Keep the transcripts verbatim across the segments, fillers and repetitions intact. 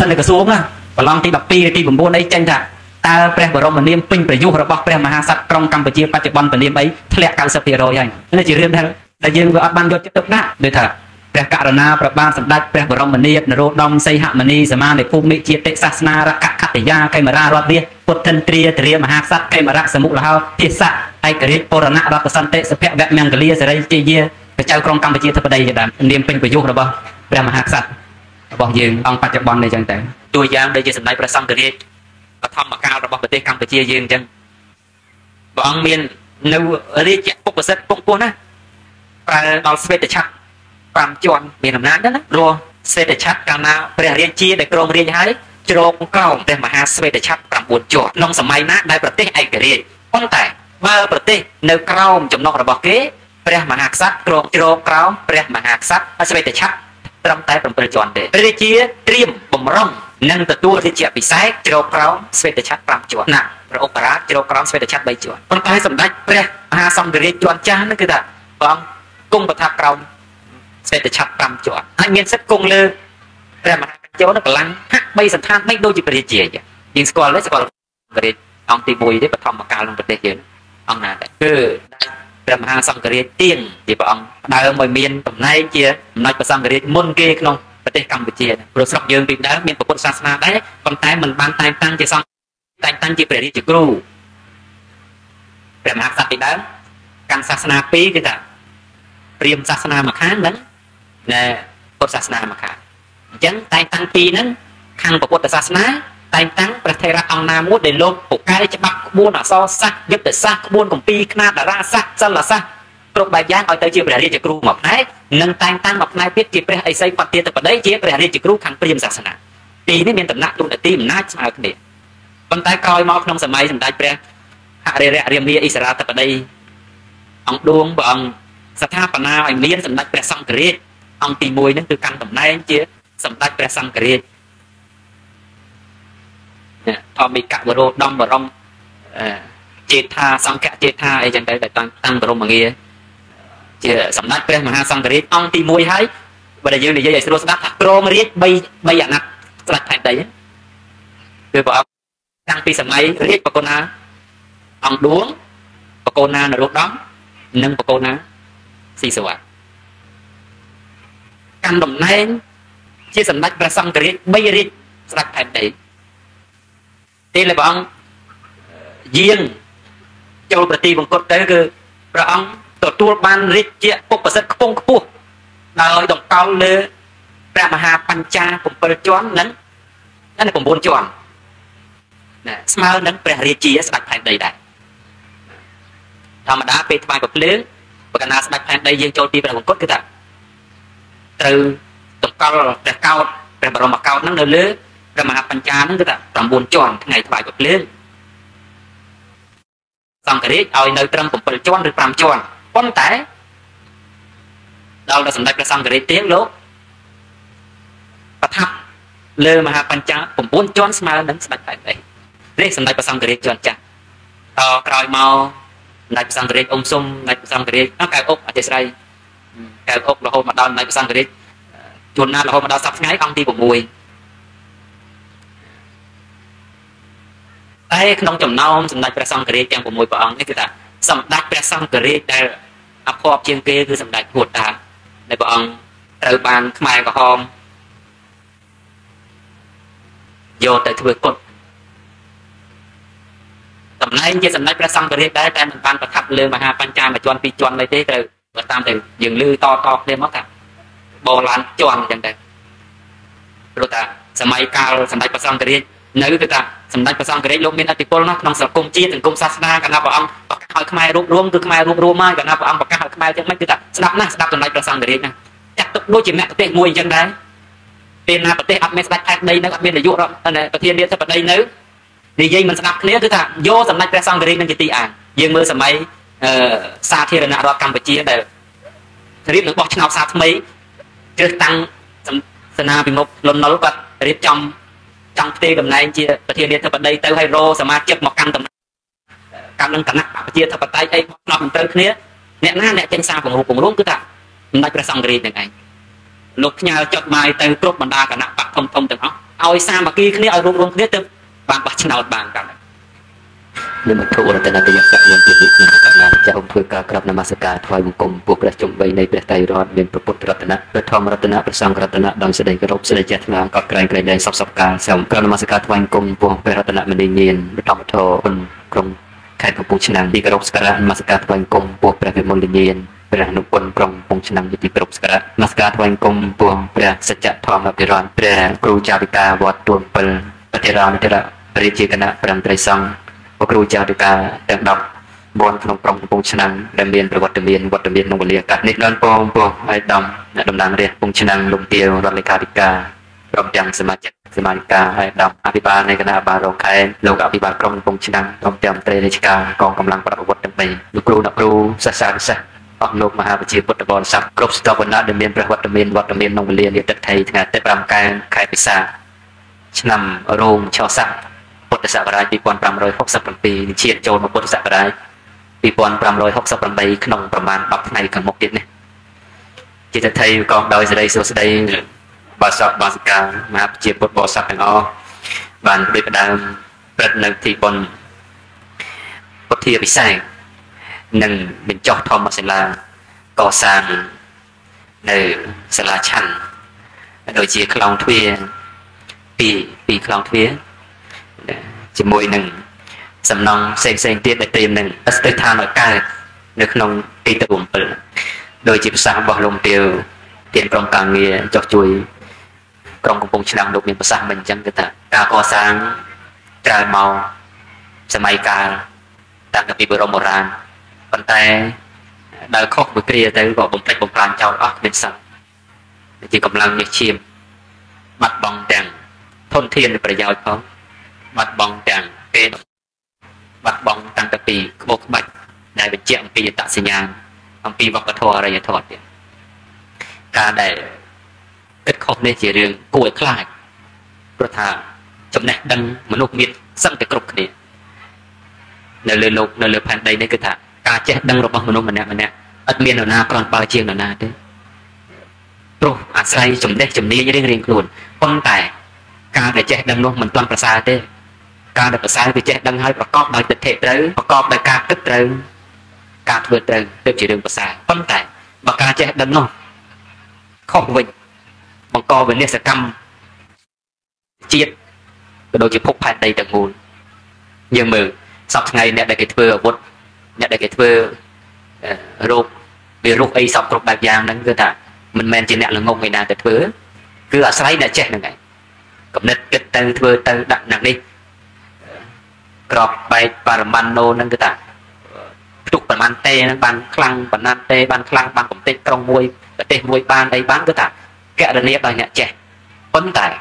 សិនតែក្រសួងណាប្រឡងទីដប់ពីរទី៩អីចេញថាតើព្រះបរមនាមពេញប្រយុទ្ធរបស់ព្រះមហាក្សត្រក្រុងកម្ពុជាបច្ចុប្បន្នពនាមអីធ្លាក់ 九十ភាគរយ ហើយនេះជារឿងដែលដែលយើងវាអត់បានយកចិត្តទុកដាក់ដូចថាព្រះករុណាប្របាទសម្ដេចព្រះបរមនាថនរោត្តមសីហមុនីសមានិភូមិជាតិសាសនារកខត្តយាកេមរារដ្ឋរាជពុទ្ធិន្ទ្រាទរាមហាក្សត្រកេមរៈសមុលហោភិស័កឯករាជ្យបរណរដ្ឋសន្តិសុភវមង្គលាសេរីជាយាព្រះចៅក្រុងកម្ពុជាធិបតីជាដើមនាមពេញប្រយុទ្ធរបស់ព្រះមហាក្សត្ររបស់យើងអង្គបច្ចុប្បន្ននេះចឹងទៅតួយ៉ាងដូចជាសម្ដេចព្រះសង្ឃរាជបឋមកាលរបស់ប្រទេសកម្ពុជាយើងអញ្ចឹងព្រះអង្គមាននៅរាជពុកសិទ្ធិពងពោះណាប្រើដល់ស្វេតឆ័ត្រប្រាំជាន់មានអំណាចណាព្រោះស្វេតឆ័ត្រកាលណាព្រះរាជាដែលគ្រងរាជហើយជ្រោកក្រោមព្រះមហាស្វេតឆ័ត្រ ៩ ជាន់ក្នុងសម័យណាដែលប្រទេសឯករាជ្យប៉ុន្តែបើប្រទេសនៅក្រោមចំណុះរបស់គេព្រះមហាក្សត្រគ្រងជ្រោកក្រោមព្រះមហាក្សត្រស្វេតឆ័ត្រត្រឹមតែ 7 ជាន់ទេព្រះរាជាត្រៀមបំរុងនឹងទទួលរាជពិសេសជ្រោកក្រោមស្វេតឆ័ត្រ 5 ជាន់ណាព្រះឧបរាជជ្រោកក្រោមស្វេតឆ័ត្រ 3 ជាន់ប៉ុន្តែសម្ដេចព្រះមហាសង្ឃរាជជាន់ចាស់ហ្នឹងគឺថាព្រះអង្គគង់ប្រថាប់ក្រោមស្វេតឆ័ត្រ 5 ជាន់ហើយមានសិទ្ធិគង់លើព្រះមហាក្សត្រនៅកម្លាំងហាក់បីសន្តានបីដូចជាព្រះរាជាយើងស្គាល់ទេស្គាល់រាជអង្គទីមួយទេបឋមកាលក្នុងប្រទេសយើងអង្គណាដែរគឺព្រះមហាសង្ឃរាជទៀងជាព្រះអង្គដើមឲ្យមានតំណែងជាអំណាចព្រះសង្ឃរាជមុនគេក្នុងប្រទេសកម្ពុជាព្រោះស្រុកយើងពីដើមមានពុទ្ធសាសនាដែរប៉ុន្តែមិនបានតែងតាំងជាសង្ឃតែងតាំងជាព្រះរាជគ្រូព្រះមហាក្សត្រពីដើមកាន់សាសនាពីរគឺថាព្រាហ្មណ៍សាសនាមួយខាងហ្នឹងណែពុទ្ធសាសនាមួយខាងអញ្ចឹងតែងតាំងពីរហ្នឹងខាងពុទ្ធសាសនាតែងតាំងព្រះថេរៈអង្គណាមួយដែលលោកពូកែច្បាប់ក្បួនអក្សរសាស្ត្រយុទ្ធសាស្ត្រក្បួនគម្ពីរខ្នាតតារាសាស្ត្រសិលសាស្ត្រគ្រប់បែបយ៉ាងឲ្យទៅជាព្រះរាជគ្រូមួយផ្នែកនិងតែងតាំងមួយផ្នែកទៀតជាព្រះឥសីបទាធិបតីជាព្រះរាជគ្រូខាងព្រាហ្មណ៍សាសនាពីរនេះមានតំណែងទូនាទីអំណាចស្មើគ្នាប៉ុន្តែក្រោយមកក្នុងសម័យសម្ដេចព្រះហរិរៈរាមាអិសរាធិបតីអង្គឌួងព្រះអង្គស្ថាបនាឲ្យមានសម្ដេចព្រះសង្ឃរាជអង្គទីមួយហ្នឹងគឺកាន់តំណែងជាសម្ដេចព្រះសង្ឃរាជធម្មិកវរោត្តមបរមចេថាសង្ឃចេថាអីចឹងទៅតែតាំងតាំងបរមងារជាសម្ដេចព្រះមហាសង្ឃរាជអង្គទីមួយហើយបើតែយើងនិយាយឲ្យស្រួលស្ដាប់ថាក្រមរាជ3 3អាណត្តិស្ដេចផែនដីគឺព្រះអង្គតាំងពីសម័យរាជបកូណាអង្គឌួងបកូណានរោត្តមនិងបកូណាស៊ីសវ័តកាន់តំណែងជាសម្ដេចព្រះសង្ឃរាជ3រាជស្ដេចផែនដីពេលព្រះអង្គយាងចូលប្រទីបង្គត់ទៅគឺព្រះអង្គទទួលបានរាជពុបសិទ្ធិខ្ពង់ខ្ពស់ដោយតម្កល់លើព្រះមហាបញ្ចា7ជាន់និងនិង9ជាន់ណាស្មើនឹងព្រះរាជាស្ដេចផែនដីដែរធម្មតាពេលថ្វាយប្រភ្លើងបកណាស្ដេចផែនដីយើងចូលទីព្រះបង្គត់គឺថាត្រូវតម្កល់ព្រះកោដ្ឋព្រះបរមកោដ្ឋហ្នឹងនៅលើព្រះមហាបញ្ចាហ្នឹងគឺថា9ជាន់ថ្ងៃថ្វាយប្រភ្លើងសង្ឃរាជឲ្យនៅត្រឹម7ជាន់ឬ5ជាន់ប៉ុន្តែដល់ដល់សម្ដេចព្រះសង្ឃរាជទៀងលោកប្រថាប់លើមហាបញ្ចា9ជាន់ស្មើនឹងស្ដេចផែនដីនេះសម្ដេចព្រះសង្ឃរាជជាន់ចាស់តក្រោយមកសម្ដេចព្រះសង្ឃរាជអ៊ុំសុំសម្ដេចព្រះសង្ឃរាជកៅអុកអធិស្ឋានកៅអុករហូតមកដល់សម្ដេចព្រះសង្ឃរាជជួនណារហូតមកដល់សប្តាហ៍ថ្ងៃអង្គទី6តែក្នុងចំណោមសម្ដេចព្រះសង្ឃរាជទាំង6ព្រះអង្គនេះគឺថាសម្ដេចព្រះសង្ឃរាជដែលអភ័ព្វជាងគេគឺសម្ដេចពុទ្ធតាដែលព្រះអង្គត្រូវបានខ្មែរក្រហមយកទៅធ្វើគុតតំណែងជាសម្ដេចព្រះសង្ឃរាជដែរតែមិនបានប្រថាប់លើមហាបញ្ចាមួយជាន់ពីរជាន់អីទេត្រូវតាមតែយើងឮតតគ្នាមកថាបោឡានជាន់អញ្ចឹងទៅព្រោះថាសម័យកាលសម្ដេចព្រះសង្ឃរាជនៅគឺថាសម្ដេចព្រះសង្ឃរាជលោកមានឥទ្ធិពលណាស់ក្នុងសង្គមជាតិសង្គមសាសនាកាលណាព្រះអង្គប្រកាសឲ្យខ្មែររួបរวมគឺខ្មែររួបរวมហើយកាលណាព្រះអង្គប្រកាសឲ្យខ្មែរទាំងមិនគឺថាស្ដាប់ណាស់ស្ដាប់សម្ដេចព្រះសង្ឃរាជណាចាត់ទុកដូចជាអ្នកប្រទេសមួយអញ្ចឹងដែរពេលណាប្រទេសអត់មានស្ដេចផែនដីនៅអត់មាននាយករដ្ឋប្រធានាធិបតីនៅនិយាយមិនស្ដាប់គ្នាគឺថាយកសម្ដេចព្រះសង្ឃរាជនឹងជាទីអានយើងមើលសម័យសាធារណរដ្ឋកម្ពុជាដែលរៀបនឹងបោះឆ្នោតសាថ្មីជ្រើសតាំងសេនាភិមុខលន់នល់គាត់រៀបចំចង់ផ្ទេរតំណែងជាប្រធានាធិបតីទៅឲ្យរកសមាជិកមកកាន់តំណែងកាន់នឹងគណៈប្រជាធិបតីអីផ្នត់មិនត្រូវគ្នាអ្នកណាអ្នកចេញសារពង្រួមពង្រួមគឺថាសម្ដេចព្រះសង្ឃរាជនឹងឯងលោកផ្ញើចុចម៉ាយទៅគ្រប់បណ្ដាគណៈបកធំធំទាំងអស់ឲ្យសាមគ្គីគ្នាឲ្យរួមរងគ្នាទៅបានបោះឆ្នោតបានតាមនិមធរតនតយសៈយើងជាវិញ្ញាណកណ្ដាលចាស់ធ្វើការក្រាបនមស្ការថ្វាយបង្គំពួកព្រះជុំបីនៃព្រះតៃរតមានព្រះពុទ្ធរតនៈព្រះធម្មរតនៈព្រះសង្ឃរតនៈដោយសេចក្តីគោរពសេចក្តីជ្រះថ្លាកោតក្រែងក្រែងដែងសពសពកាលសូមក្រាបនមស្ការថ្វាយបង្គំពួកព្រះរតនៈមនីនានព្រះធម្មធរគុណក្រុងខេត្តកំពង់ឆ្នាំងទីគោរពសក្ការៈនមស្ការថ្វាយបង្គំពួកព្រះវិមលនានព្រះនុពន្ធក្រុងកំពង់ឆ្នាំងទីគោរពសក្ការៈនមស្ការថ្វាយបង្គំពួកព្រះសច្ចធម្មអភិរតព្រះគ្រូចារិកាវត្តទួនពិលប្រតិរាមតិរៈរាជាគណៈព្រះត្រីសង្ឃគ្រូចារិកាទាំងដប់បនក្នុងក្រុងកំពង់ឆ្នាំងដែលមានប្រវត្តិមានវត្តមានក្នុងវេលាកាសនេះដល់ពងពោះហើយដំអ្នកតំណាងរាជកំពង់ឆ្នាំងលោកទាវរដ្ឋលេខាធិការព្រមទាំងសមាជិកសមាជិកាហើយដំអភិបាលនៃគណៈបាលរងខេត្តលោកអភិបាលក្រុងកំពង់ឆ្នាំងព្រមទាំងមន្ត្រីរាជការកងកម្លាំងប្រតិបត្តិទាំងបីលោកគ្រូអ្នកគ្រូសិស្សានុសិស្សអស់លោកមហាវិជាពុទ្ធបរិស័ទគ្រប់ស្ថាប័នដែលមានព្រះវត្តមានវត្តមានក្នុងវេលានេះទឹកថៃថ្ងៃទីប្រាំកែខែពិសាឆ្នាំរោងឆស័កពុទ្ធសករាជពីរពាន់ប្រាំរយហកសិបbảyឈានចូលមកពុទ្ធសករាជពីរពាន់ប្រាំរយហកសិប៨ក្នុងប្រមាណដប់ថ្ងៃខាងមុខទៀតនេះជាទិដ្ឋីកងដោយសេរីសួស្តីបាសកបាសិកាមហាជាពុទ្ធបរិស័ទទាំងអស់បានដូចផ្ដើមព្រឹត្តនៅទីបុណ្យពុទ្ធាពិសេសនិងបញ្ចុះធម្មសិលាកសាងនៅសាលាឆាន់ដូចជាខ្លងទ្វារពីពីខ្លងទ្វារជាមួយនឹងសំណង់ផ្សេងផ្សេងទៀតដែលត្រៀមនឹងស្ថិតឋានឲ្យកើតនៅក្នុងទីទៅអំពិលដោយជាប្រសាសន៍របស់លោកទាវទានក្រុមការងារចុះជួយក្រុងកំពង់ឆ្នាំងលោកមានប្រសាសន៍មិនអញ្ចឹងគឺថាការកសាងក្រោយមកសម័យកាលតាំងពីបរមបុរាណប៉ុន្តែដល់ខុសមួយគ្រាទៅក៏បំផ្លិចបំផ្លាញចោលអស់គ្មានសល់ជាកម្លាំងញើសឈាមបាត់បង់ទាំងធនធានប្រយោជន៍ផងបាត់បង់ទាំងពេលបាត់បង់តាំងពីក្បោកក្បាច់ដែលបញ្ជាក់អំពីអត្តសញ្ញាណអំពីវប្បធម៌អរិយធម៌ទៀតការដែលគិតខុសនេះជារឿងគួរឲ្យខ្លាចព្រោះថាចំណេះដឹងមនុស្សមានសឹងតែគ្រប់គ្នានៅលើលោកនៅលើផែនដីនេះគឺថាការចេះដឹងរបស់មនុស្សម្នាក់ម្នាក់ឥតមាននរណាគ្រាន់បើជាងនរណាទេព្រោះអាស្រ័យចំណេះជំនាញរៀងរៀងខ្លួនប៉ុន្តែការដែលចេះដឹងនោះមិនទាន់ប្រសើរទេការដែលប្រសើរគឺចេះដឹងហើយប្រកបដោយទិដ្ឋិត្រូវប្រកបដោយការគិតត្រូវការធ្វើត្រូវទើបជារឿងប្រសើរប៉ុន្តែបើការចេះដឹងនោះខុសវិញបង្កវិនាសកម្មជាតិក៏ដូចជាភពផែនដីទាំងមូលយើងមើលសពថ្ងៃអ្នកដែលគេធ្វើអាវុធអ្នកដែលគេធ្វើរោគវារុះអីសពគ្រប់បែបយ៉ាងហ្នឹងគឺថាមិនមែនជាអ្នកល្ងងឯណាទៅធ្វើគឺអាស្រ័យអ្នកចេះហ្នឹងឯងកំណត់គិតទៅធ្វើទៅដាក់ណានេះក្របបែកបរមាណូហ្នឹងគឺថាផ្ទុកប្រមាណទេហ្នឹងបានខ្លាំងប៉ុណ្ណាទេបានខ្លាំងបានកំទេចក្រុងមួយប្រទេសមួយបានអីបានគឺថាកណនាដោយអ្នកចេះប៉ុន្តែ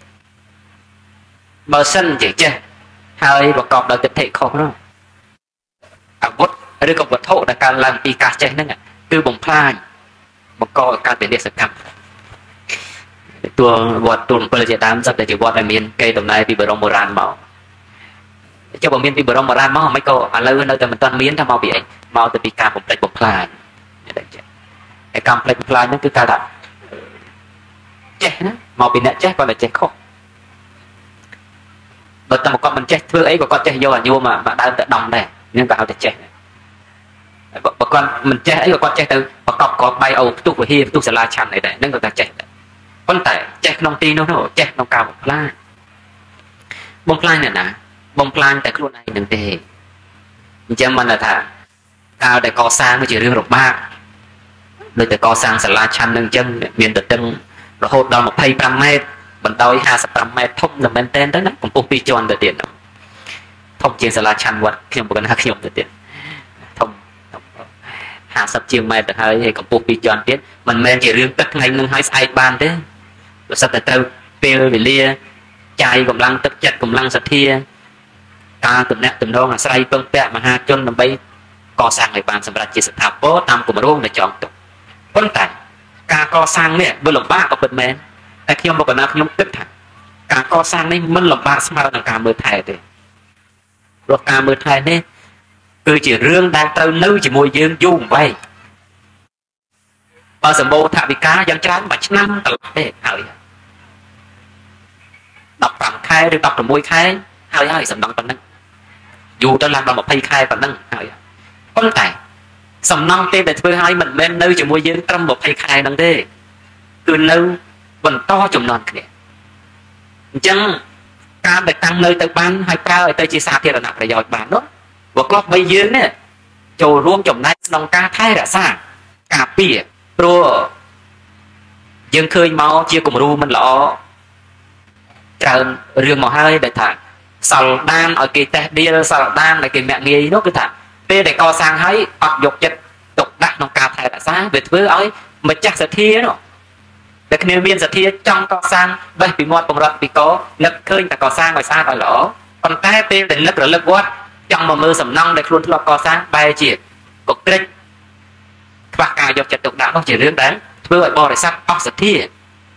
បើសិនជាចេះហើយប្រកបដោយទិដ្ឋិខុសនោះអាវុធឬក៏វត្ថុដែលកើតឡើងពីការចេះហ្នឹងគឺបំផ្លាញបង្កឲ្យកើតវិនាសកម្មតួវត្តទូលអំពិលជាដើមសិតតែជាវត្តដែលមានកេរដំណែលពីបរមបុរាណមកចុះបើមានពីបរមបុរាណមកមិនក៏ឥឡូវនៅតែមិនទាន់មានថាមកពីអីមកទៅពីការបំផ្លិចបំផ្លាញហើយការបំផ្លិចបំផ្លាញហ្នឹងគឺកើតថាចេះណាមកពីអ្នកចេះគាត់តែចេះខុសបើតែមកគាត់មិនចេះធ្វើអីក៏គាត់ចេះយកអាយុមកមកដើមទៅដំដែរហ្នឹងក៏ហៅតែចេះបើគាត់មិនចេះអីក៏គាត់ចេះទៅប្រកបគាត់បាយអូផ្ទុះវិហារផ្ទុះសាលាឆាន់អីដែរហ្នឹងក៏ថាចេះដែរប៉ុន្តែចេះក្នុងទីនោះនោះចេះក្នុងការបំផ្លាញបំផ្លាញអ្នកណាបំផ្លាញតែខ្លួនឯងនឹងទេអញ្ចឹងមិនថាការដែលកសាងជារឿងរបាក់ដូចតែកសាងសាលាឆាន់នឹងអញ្ចឹងមានទទឹងរហូតដល់ម្ភៃប្រាំម៉ែត្របណ្ដោយห้าสิบប្រាំម៉ែត្រធំតែមែនតើទៅណាកម្ពស់ពីរជាន់ទៅទៀតធំជាងសាលាឆាន់វត្តខ្ញុំប៉ុណ្ណាខ្ញុំទៅទៀតធំห้าสิบជាងម៉ែត្រទៅហើយហើយកម្ពស់ពីរជាន់ទៀតមិនមែនជារឿងទឹកថ្ងៃនឹងហើយស្អែកបានទេប្រសិទ្ធតែត្រូវពេលវេលាចាយកម្លាំងទឹកចិត្តកម្លាំងសទ្ធាការទំនាក់ទំនងអាស្រ័យពឹងពាក់មហាជនដើម្បីកសាងឲ្យបានសម្រាប់ជាស្ថាពរតាមគម្រោងដែលចង់ទុកប៉ុន្តែការកសាងនេះវាលំបាកក៏ពិតមែនតែខ្ញុំមកកណ្ដាលខ្ញុំគិតថាការកសាងនេះមិនលំបាកស្មើនឹងការមើលថែទេព្រោះការមើលថែនេះគឺជារឿងដែលត្រូវនៅជាមួយយើងយូរអង្វែងបើសម្បូរថវិកាយ៉ាងច្រើនមួយឆ្នាំកន្លះទេហើយ đọc bằng khai rồi đọc được môi khai hơi hơi sầm nong phần nâng dù cho làm bằng một phay khai phần nâng hơi con tài sầm nong tên để thuê hai mình bên nơi chỉ môi dương trong một phay khai nâng thế từ nơi vẫn to chùm non kìa chẳng ca để tăng nơi tới ban hai ca ở tới chỉ xa thì là nặng phải giỏi bán đó và có bây dương nè chỗ ruộng chùm này nông ca thay đã xa cà pìa pro dương khơi máu chia cùng ru mình lọ chờ riêng màu hai để thả sầu đan ở kỳ tè bia sầu đan là kỳ mẹ nghi nó cứ thả bia để co sang thấy hoặc dục chất tục đặt nông ca thay đã xa về thứ ấy mà chắc sẽ thia nó để khi viên sẽ thia trong co sang đây bị một bồng rập bị có lực khơi ta co sang ngoài xa rồi lỗ còn tay bia để lực rồi lực quát trong mà mưa sầm nong để luôn lo co sang bay chỉ cục trích và cả dục chất tục đã nó chỉ riêng đấy vừa bò để sắp ốc sạch thia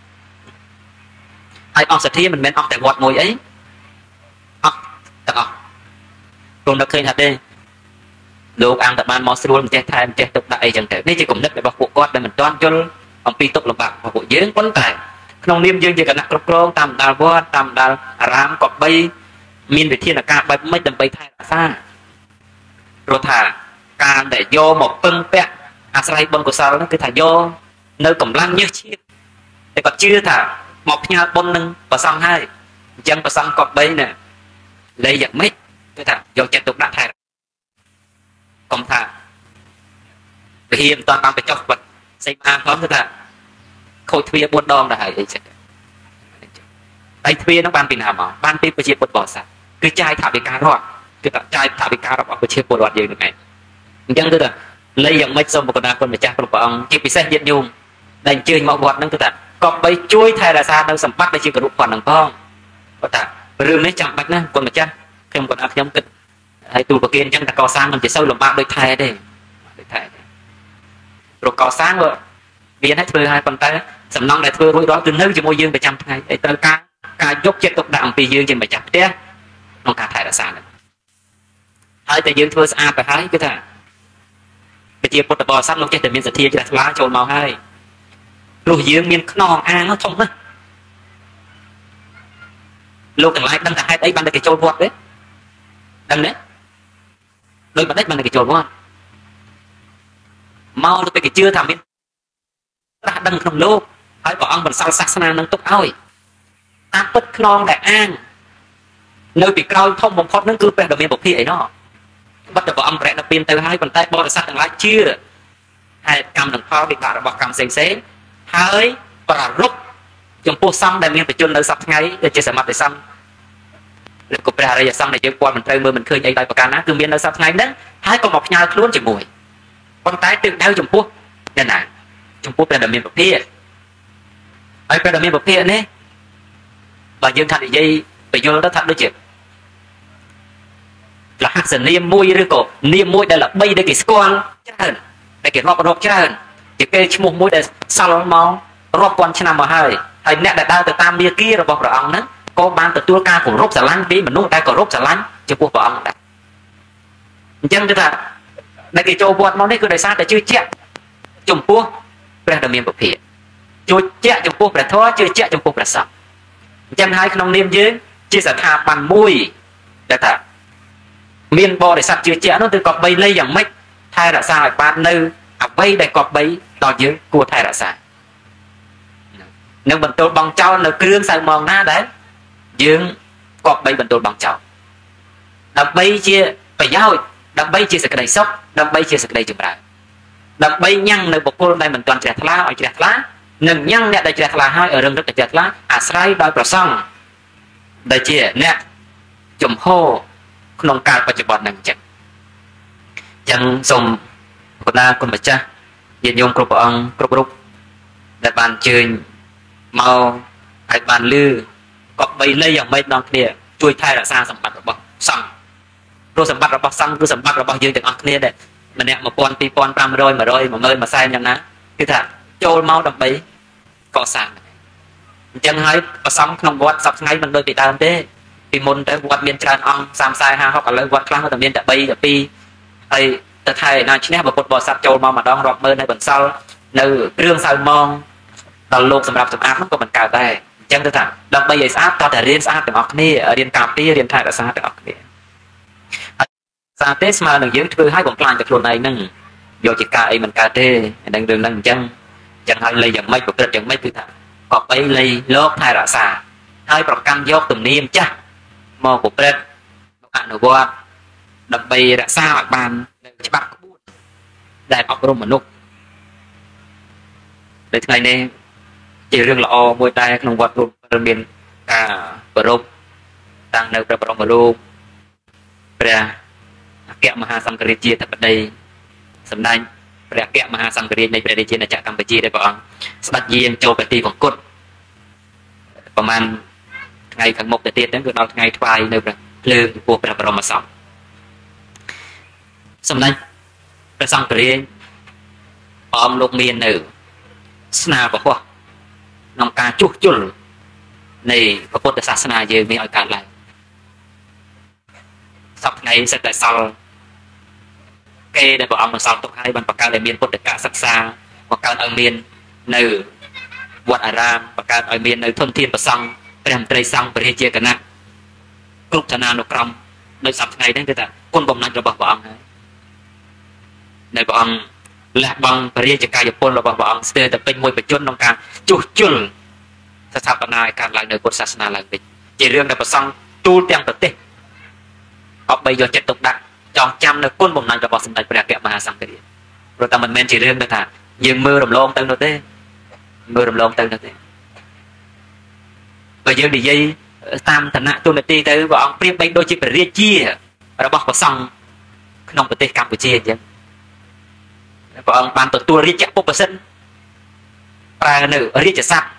ai ốc sạch thia mình men ốc tại quạt mùi ấy ốc tại ốc còn được khơi thật đi đồ ăn tập ban món sườn mình che thay mình che tục đại chẳng thể nên chỉ cùng đất để bọc bộ quạt để mình toan cho ông pi tục là bạc và bộ dướng quấn tài không niêm dương chỉ cần nặng crom tam đào vót tam đào ram cọp bay miền việt thiên là ca bay mấy tầm bay thay là xa rồi thả ca để vô một phân pẹt à sai bông của sao nó cứ thả vô nơi cổng lăng như chiếc để còn chưa thả một nhà bông nâng và xong hai chân và xong cọp bay nè lấy giật mấy cứ thả vô chân tục đã thay còn thả vì hiện toàn bằng phải cho vật xây ma phóng tức là khôi thuê buôn đom là hay ấy chứ đây thuê nó ban bình hàm mà ban tiếp với chiếc bột bò sạch cứ chai thả bị cá đó cứ chai thả bị cá đó với chiếc bột đoạt gì được này nhưng tức là lấy dòng mấy xong một con đàn con mà cha của ông chỉ bị xét nhiệt nhung đành chơi mạo bọt nâng tức là còn bây chui thay là sao đâu sầm bắt đây chỉ có đủ phần đằng con có ta rừng đấy chẳng bạch nè con mà cha không còn ác nhóm kịch hay tù của kiên chân ta co sang mình chỉ sâu lồng bạc đôi thay đây thay rồi có sáng rồi biến hết thưa hai phần tay sầm nong đại thưa rồi đó từ nơi chỉ môi dương về trăm ngày để tới ca ca dốc chết tục đạm vì dương trên bài chặt té nó cả thải là sáng hai tay dương thưa xa phải hai cái thà bây giờ bột bò sắt nó chết từ miền sạt thiên cho lá trồn màu hai rồi dương miền non a nó thông á lô càng lại đâm cả hai ấy ban được cái trồn vọt đấy đâm đấy đôi mặt đất ban được cái trồn vọt mau được cái chưa thảm biến ta đâm không lô hãy bỏ ông bằng sau sắc sana nâng túc ơi ta bất non đại an nơi bị cao thông bóng phót nâng cư bè đồng miền bộc phi ấy nó bắt đầu bỏ ông rẽ nó pin từ hai bàn tay bỏ được sắc đằng lại chưa hai cầm đằng phao bị cả bỏ cầm xanh xế hai và rút trong phố xăm đại miền phải chôn nơi sắp ngay để chia sẻ mặt để xăm để cục ra đây xăm này chơi qua mình chơi mưa mình khơi nhảy đại và cá ná cứ miền nơi sắp ngay đấy hai con mọc nhau luôn chỉ mùi con tái tự đeo trong quốc nên là trong quốc là miền bắc phe ấy là miền bắc phe này và dương thành dây phải vô nó thật đối chuyện là hạt sần niêm môi rồi cổ niêm môi đây là bay đây cái squan chân đây cái rọp rọp chân chỉ cái một môi để sau máu rọp quan chân mà hai hay nè đã đau từ tam bia kia rồi bọc rồi ông đó có ban từ tua ca của rốt xà lanh đi mà nuốt đây có rốt xà lanh cho quốc của ông đấy chân tức là đây cái châu bọt món đấy cứ đại sát để chưa chẹt trồng pua về đồng miền bậc phía chui chẹt trồng pua về thoa chưa chẹt trồng pua về sập chân hai không niêm dưới chia sẻ thà bàn môi để thà miền bò để sạch chưa chẹt nó từ cọp bay lây dạng mấy thay đã sai ban nơi à bay để cọp bay đòi dưới cua thay đã sai nếu mình tôi bằng trâu là kêu sai mòn na đấy dương cọp bay mình tôi bằng trâu đập bay chia phải giao đập bay chia sẻ cái này sốc đập bay chia sẻ cái này chụp lại đập bay nhăn nơi bọc cô đây mình toàn chẹt lá ở chẹt lá nâng nhăn nè đây chẹt lá hai ở rừng rất là chẹt lá à sai đôi bờ sông đây chia nè chùm hô nông cạn và chụp bọt nâng chẹt chẳng dùng của ta con bạch cha diện用 cục ông cục rục để bàn chơi màu hay bàn lư có bay lâyอย่างmấy đòn kia chui thay là xa sầm bạc bọc sầm rồi sầm bạc bọc sầm cứ sầm bạc bọc dương từng óc kia đấy mà nè một con pi con pram rồi mà rồi mà ngơi mà sai nhầm ná cứ thà trôi mau đập bấy có sàn chân hai và xong không quạt sập ngay mình đôi bị đau thế thì môn tới quạt miền tràn ong sam sai ha hoặc là lấy quạt khăn ở tầm miền tại bay tại pi hay tại thầy nào chỉ nè một cột bò sập trôi mau mà đong rọp mơ này bẩn sau nơi rương sao mong đầu lục sầm rạp sầm áp nó còn mình cào tay ចឹងទៅថាដើម្បីឲ្យស្អាតតតែរៀនស្អាតទាំងអស់គ្នារៀនការពាររៀនថែរក្សាទាំងអស់គ្នាស្អាតទេស្មើនឹងយើងធ្វើឲ្យបំផ្លាញទៅខ្លួនឯងហ្នឹងយកជាការអីមិនកើតទេហ្នឹងរឿងហ្នឹងអញ្ចឹងចឹងហើយលៃយ៉ាងម៉េចប្រព្រឹត្តយ៉ាងម៉េចគឺថាកប់អីលៃលោកថែរក្សាហើយប្រកាន់យកទំនៀមចាស់មកប្រព្រឹត្តអនុវត្តដើម្បីរក្សាឲ្យបាននៅច្បាប់ក្បួនដែលអប់រំមនុស្សនៅថ្ងៃនេះជារឿងល្អមួយដែរក្នុងវត្តរួមមានការប្ររពតាំងនៅព្រះបរមរូបព្រះអគ្គមហាសង្ឃរាជាធិបតីសម្ដេចព្រះអគ្គមហាសង្ឃរាជនៃព្រះរាជាណាចក្រកម្ពុជាដែលព្រះអង្គស្ដេចយាងចូលប្រទីវង្គតប្រហែលថ្ងៃខាងមុខទៅទៀតហ្នឹងគឺដល់ថ្ងៃថ្វាយនៅព្រះភ្លើងចំពោះព្រះបរមសពសម្ដេចព្រះសង្ឃរាជព្រះអង្គលោកមាននៅស្នាប្រហោះក្នុងការជួសជុលនៃពុទ្ធសាសនាយើងមានឲ្យកើតឡើងសពថ្ងៃសិតតែសល់គេដែលព្រះអង្គបន្សល់ទុកឲ្យបានបង្កើតឲ្យមានពុទ្ធកសិក្សាបង្កើតឲ្យមាននៅវត្តអារាមបង្កើតឲ្យមាននៅធនធានប្រសង់ព្រះមន្ត្រីសង្ឃព្រះរាជាគណៈគ្រប់ឋានានុក្រមនៅសពថ្ងៃនេះគឺថាគុណបំណាច់របស់ព្រះអង្គហើយនៅព្រះអង្គលះបង់ព្រះរាជកាយពលរបស់ព្រះអង្គស្ទើរតែពេញមួយបញ្ជនក្នុងការជួសជុលស្ថាបនាឲ្យកើតឡើងនៅពុទ្ធសាសនាឡើងវិញជារឿងដែលប្រសង់ទូលទាំងប្រទេសអបបីយកចិត្តទុកដាក់ចងចាំនៅគុណបំណាច់របស់សម្ដេចព្រះអគ្គមហាសង្ឃរាជព្រោះតែមិនមែនជារឿងដែលថាយើងមើលរំលងទៅនោះទេមើលរំលងទៅនោះទេបើយើងនិយាយតាមឋានៈទូនាទីទៅព្រះអង្គប្រៀបបីដូចជាព្រះរាជារបស់ព្រះសង្ឃក្នុងប្រទេសកម្ពុជាអញ្ចឹងព្រះអង្គបានទទួលរាជពុបសិទ្ធប្រើនៅរាជស័ក្តិ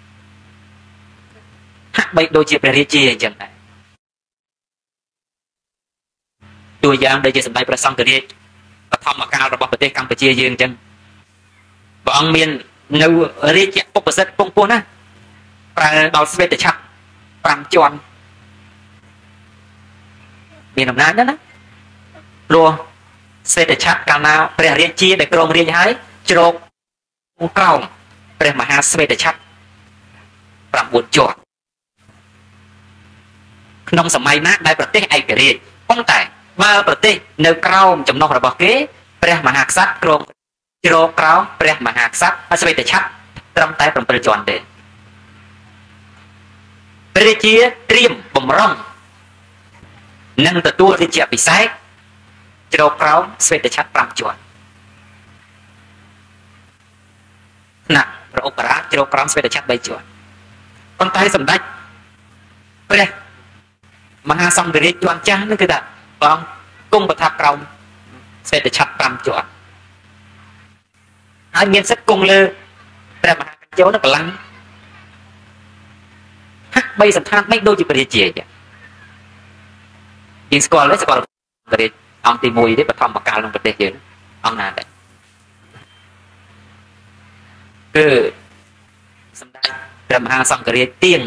ហាក់បីដូចជាព្រះរាជាអញ្ចឹងដែរតួយ៉ាងដូចជាសម្ដេចព្រះសង្ឃរាជបឋមកាលរបស់ប្រទេសកម្ពុជាយើងអញ្ចឹងព្រះអង្គមាននៅរាជពុបសិទ្ធពងពោះណាប្រើដល់ស្វេតឆ័ត្រប្រាំជាន់មានអំណាចណាស់ណាព្រោះស្វេតឆ័ត្រកាលណាព្រះរាជាដែលគ្រងរាជហើយជ្រោកក្រោមព្រះមហាស្វេតឆ័ត្រប្រាំបួនជាន់ក្នុងសម័យណាដែលប្រទេសឯករាជ្យប៉ុន្តែបើប្រទេសនៅក្រោមចំណុះរបស់គេព្រះមហាក្សត្រគ្រងជ្រោកក្រោមព្រះមហាក្សត្រស្វេតឆ័ត្រត្រឹមតែប្រាំពីរជាន់ទេព្រះរាជាត្រៀមបំរុងនឹងទទួលរាជអភិសេកជ្រោកក្រោមស្វេតឆ័ត្រប្រាំជាន់ណាព្រះឧបរាជជ្រោកក្រោមស្វេតឆ័ត្របីជាន់ប៉ុន្តែសម្ដេចព្រះមហាសង្ឃរាជជាន់ចាស់នោះគឺថាព្រះអង្គគង់ប្រថាប់ក្រោមស្វេតឆ័ត្រប្រាំជាន់ហើយមានសិទ្ធិគង់លើព្រះមហាកញ្ចោនៅកម្លាំងហាក់បីសន្តានមិនដូចជាព្រះរាជាអញ្ចឹងយើងស្គាល់ទេស្គាល់ព្រះរាជអង្គទីមួយទេបឋមកាលក្នុងប្រទេសយើងអង្គណាដែរគឺសម្ដេចព្រះមហាសង្ឃរាជទៀង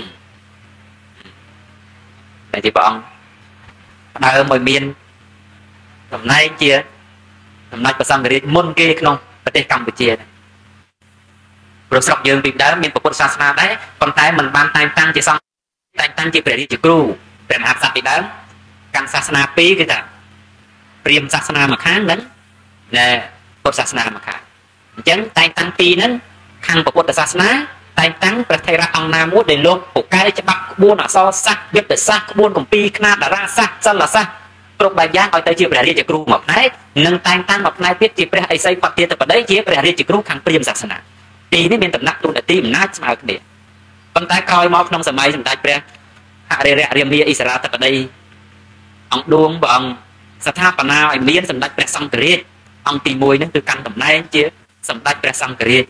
តែជាព្រះអង្គផ្ដើមឲ្យមានតំណែងជាសម្ដេចព្រះសង្ឃរាជមុនគេក្នុងប្រទេសកម្ពុជាព្រោះស្រុកយើងពីដើមមានពុទ្ធសាសនាដែរប៉ុន្តែมันបានតែងតាំងជាសង្ឃតែងតាំងជាព្រះរាជគ្រូព្រះមហាក្សត្រពីដើមកាន់សាសនាពីរគឺថាព្រាហ្មណ៍សាសនាមួយខាងហ្នឹងและពុទ្ធសាសនាមួយខាងអញ្ចឹងតែងតាំងពីរហ្នឹងខាងពុទ្ធសាសនាតែងតាំងព្រះថេរៈអង្គណាមួយដែលលោកពូកែច្បាប់ក្បួនអក្សរសាស្ត្រយុទ្ធសាស្ត្រក្បួនគម្ពីរខ្នាតតារាសាស្ត្រសិលសាស្ត្រគ្រប់បែបយ៉ាងឲ្យទៅជាព្រះរាជគ្រូមួយផ្នែកនិងតែងតាំងមួយផ្នែកទៀតជាព្រះឥសីបទាធិបតីជាព្រះរាជគ្រូខាងព្រាហ្មណ៍សាសនាទីនេះមានតំណែងទូនាទីអំណាចស្មើគ្នាប៉ុន្តែក្រោយមកក្នុងសម័យសម្ដេចព្រះហរិរៈរាមាអិសរាធិបតីអង្គឌួងព្រះអង្គស្ថាបនាឲ្យមានសម្ដេចព្រះសង្ឃរាជអង្គទីមួយហ្នឹងគឺកាន់តំណែងជាសម្ដេចព្រះសង្ឃរាជ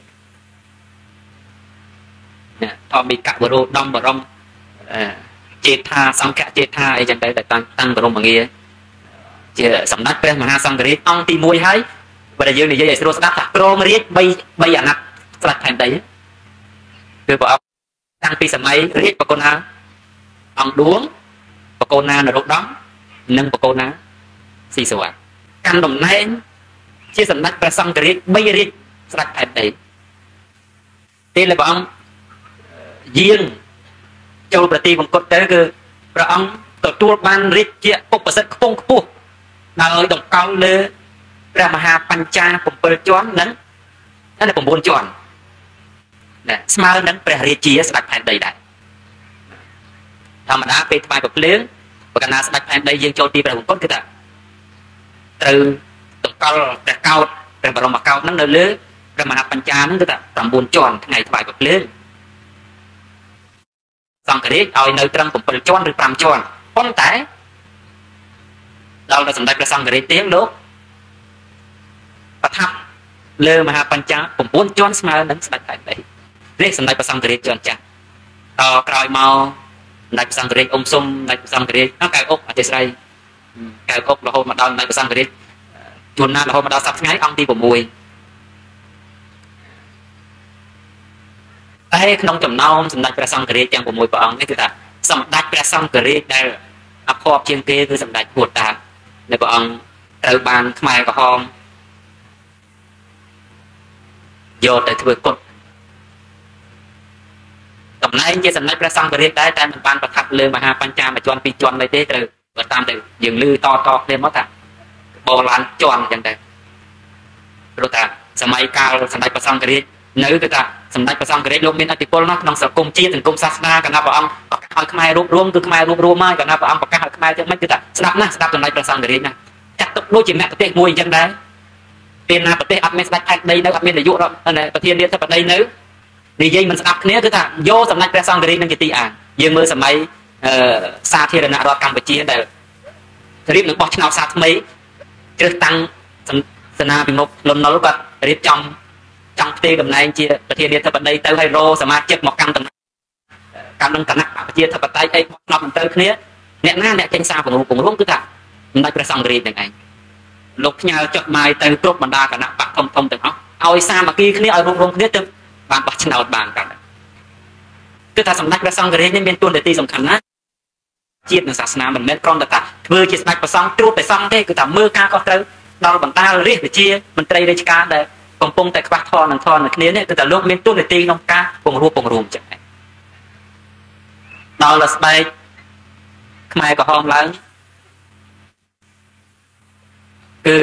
ធម្មិកវរោដំបរមចេថាសង្ឃចេថាអីចឹងទៅតែតាំងតាំងបរមងារជាសម្ដេចព្រះមហាសង្ឃរាជអង្គទីមួយហើយបើយើងនិយាយឲ្យស្រួលស្ដាប់ថាក្រមរាជ3 3អាណត្តិស្ដេចផែនដីគឺព្រះអង្គតាំងពីសម័យរាជបកុណាអង្គឌួងបកុណានរោត្តមនិងបកុណាស៊ីសុវត្ថិកាន់តំណែងជាសម្ដេចព្រះសង្ឃរាជ3រាជស្ដេចផែនដីពេលព្រះអង្គយាងចូលប្រទីបង្គត់ទៅគឺព្រះអង្គទទួលបានរាជជាឧបសិទ្ធខ្ពង់ខ្ពស់ដោយដង្កល់លើព្រះមហាបញ្ចា7ជាន់និង9ជាន់ណាស្មើនឹងព្រះរាជាស្ដេចផែនដីដែរធម្មតាពេលថ្វាយប្រភ្លើងបើកាលណាស្ដេចផែនដីយើងចូលទីព្រះបង្គត់គឺថាត្រូវដង្កល់ព្រះកោដ្ឋព្រះបរមកោដ្ឋហ្នឹងនៅលើព្រះមហាបញ្ចាហ្នឹងគឺថា9ជាន់ថ្ងៃថ្វាយប្រភ្លើងសង្ឃរាជឲ្យនៅត្រឹម7ជាន់ឬ5ជាន់ប៉ុន្តែដល់តែសម្ដេចព្រះសង្ឃរាជទៀងលោកប្រថាប់លើមហាបញ្ចា9ជាន់ស្មើនឹងស្ដេចផែនដីរាជសម្ដេចព្រះសង្ឃរាជជាន់ចាស់តក្រោយមកសម្ដេចព្រះសង្ឃរាជអ៊ំសុំសម្ដេចព្រះសង្ឃរាជកៅអុកអធិស្រីកៅអុករហូតមកដល់សម្ដេចព្រះសង្ឃរាជជួនណារហូតមកដល់សប្តាហ៍ថ្ងៃអង្គទី6តែក្នុងចំណោមសម្ដេចព្រះសង្ឃរាជទាំង6ព្រះអង្គនេះគឺថាសម្ដេចព្រះសង្ឃរាជដែលអភ័ព្វជាងគេគឺសម្ដេចពុទ្ធតាដែលព្រះអង្គត្រូវបានខ្មែរក្រហមយកទៅធ្វើគុតតំណែងជាសម្ដេចព្រះសង្ឃរាជដែរតែមិនបានប្រថាប់លើមហាបញ្ចាមួយជាន់ពីរជាន់នេះទេត្រូវបើតាមទៅយើងលឺតតគ្នាមកថាបោឡានជាន់អញ្ចឹងទៅព្រោះថាសម័យកាលសម្ដេចព្រះសង្ឃរាជនៅគឺថាសម្ដេចព្រះសង្ឃរាជលោកមានឥទ្ធិពលណាស់ក្នុងសង្គមជាតិសង្គមសាសនាកាលណាព្រះអង្គប្រកាសឲ្យខ្មែររួបរวมគឺខ្មែររួបរวมមកកាលណាព្រះអង្គប្រកាសឲ្យខ្មែរចឹងមិនគឺថាស្ដាប់ណាស់ស្ដាប់សម្ដេចព្រះសង្ឃរាជណាចាត់ទុកដូចជាមគ្គប្រទេសមួយអញ្ចឹងដែរពេលណាប្រទេសអត់មានស្ដេចផែនដីនៅអត់មាននាយករដ្ឋប្រធានាធិបតីនៅនិយាយមិនស្ដាប់គ្នាគឺថាយកសម្ដេចព្រះសង្ឃរាជនឹងជាទីអានយើងមើលសម័យសាធារណរដ្ឋកម្ពុជាដែលរៀបនឹងបោះឆ្នោតសាថ្មីជ្រើសតាំងសេនាភិមុខលន់នល់គាត់រៀបចំចង់ផ្ទេរតំណែងជាប្រធានាធិបតីទៅឲ្យរកសមាជិកមកកាន់តំណែងកាន់នឹងគណៈប្រជាធិបតេយ្យអីបោះឆ្នោតមិនទៅគ្នាអ្នកណាអ្នកចេញសារពង្រួមពង្រួមគឺថាសម្ដេចព្រះសង្ឃរាជនឹងឯងលោកផ្ញើចុចម៉ាយទៅគ្រប់បណ្ដាគណៈបកធំធំទាំងអស់ឲ្យសាមគ្គីគ្នាឲ្យរួមរងគ្នាទៅបានបោះឆ្នោតបានកាន់គឺថាសម្ដេចព្រះសង្ឃរាជនេះមានតួនាទីសំខាន់ណាស់ជាតិនិងសាសនាមិនមែនគ្រាន់តែថាធ្វើជាស្ដេចព្រះសង្ឃត្រួតព្រះសង្ឃទេគឺថាមើលការខុសត្រូវដល់បណ្ដាលរាជវិជាមន្ត្រីរាជការដែលកំពុងតែខ្វះធម៌និងធម៌នៅគ្នានេះគឺថាលោកមានតួនាទីក្នុងការពង្រួមពង្រួមចឹងឯងដល់ស្បែកខ្មែរក្រហមឡើងគឺ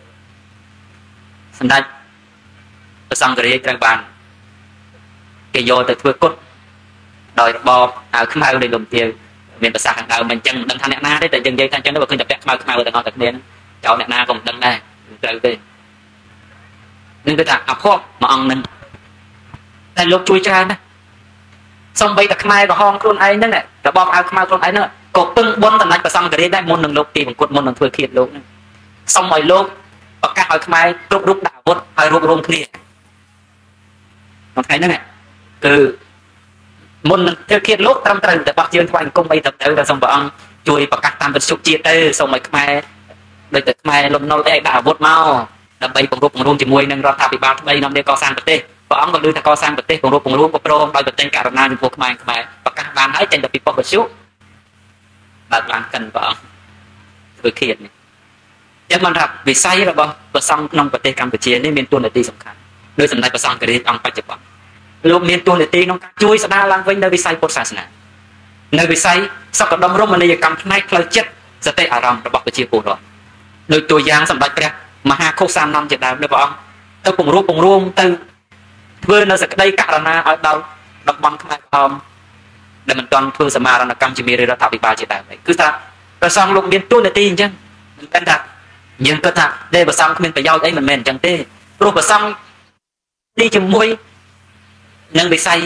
សម្ដេចព្រះសង្ឃរាជត្រូវបានគេយកទៅធ្វើគុតដោយរបបអាវខ្មៅនៃលំទាវមានប្រសាសន៍ខាងដើមមិនអញ្ចឹងមិនដឹងថាអ្នកណាទេតែយើងនិយាយថាអញ្ចឹងទៅបើឃើញតែពាក់ខ្មៅខ្មៅទាំងអស់តែគ្នាចោលអ្នកណាក៏មិនដឹងដែរមិនត្រូវទេនឹងគេថាអភ័ព្វមួយអង្គនឹងតែលោកជួយច្រើនណាស់សំបីតែខ្មែរក្រហមខ្លួនឯងហ្នឹងរបបអាវខ្មៅខ្លួនឯងហ្នឹងក៏ពឹងបុណ្យសម្ដេចព្រះសង្ឃរាជដែរមុននឹងលោកទីបង្គត់មុននឹងធ្វើឃាតលោកហ្នឹងសូមឲ្យលោកប្រកាសឲ្យខ្មែរគ្រប់រូបដាក់អាវុធហើយរួបរวมគ្នាក្នុងថ្ងៃហ្នឹងគឺមុននឹងធ្វើឃាតលោកត្រឹមត្រូវតែបោះជើងថ្វាយអង្គមអីទៅទៅតែសូមព្រះអង្គជួយប្រកាសតាមវិទ្យុជាតិទៅសូមឲ្យខ្មែរដូចតែខ្មែរលំនុលអីដាក់អាវុធមកដើម្បីពង្រឹងពង្រួមជាមួយនឹងរដ្ឋាភិបាលថ្មីនាំគ្នាកសាងប្រទេសព្រះអង្គក៏លើថាកសាងប្រទេសពង្រឹងពង្រួមក៏ព្រមដោយប្រទេសករណីចំពោះខ្មែរខ្មែរប្រកាសបានហើយចេញទៅពីប៉ុស្តិ៍វិទ្យុបើបានកិនព្រះអង្គធ្វើឃាតនេះចឹងបានថាវិស័យរបស់ព្រះសង្ឃក្នុងប្រទេសកម្ពុជានេះមានតួនាទីសំខាន់ដោយសម្ដេចព្រះសង្ឃរាជអង្គបច្ចុប្បន្នលោកមានតួនាទីក្នុងការជួយស្ដារឡើងវិញនៅវិស័យពុទ្ធសាសនានៅវិស័យសុខដុមរមណីយកម្មផ្នែកផ្លូវចិត្តសតិអារម្មណ៍របស់ប្រជាពលរដ្ឋដោយតួយ៉ាងសម្ដេចព្រះមហាឃោសានន្តជាដើមនៅព្រះអង្គទៅពង្រួមពង្រួមទៅធ្វើនៅសក្តីករណាឲ្យដល់តំបន់ខ្មែរក្រហមដែលមិនទាន់ធ្វើសមារណកម្មជាមួយរដ្ឋាភិបាលជាដើមគឺថាព្រះសង្ឃលោកមានតួនាទីអញ្ចឹងមិនមែនថាយើងគិតថាទេព្រះសង្ឃគ្មានប្រយោជន៍អីមិនមែនអញ្ចឹងទេព្រោះព្រះសង្ឃទីជាមួយនឹងវិស័យ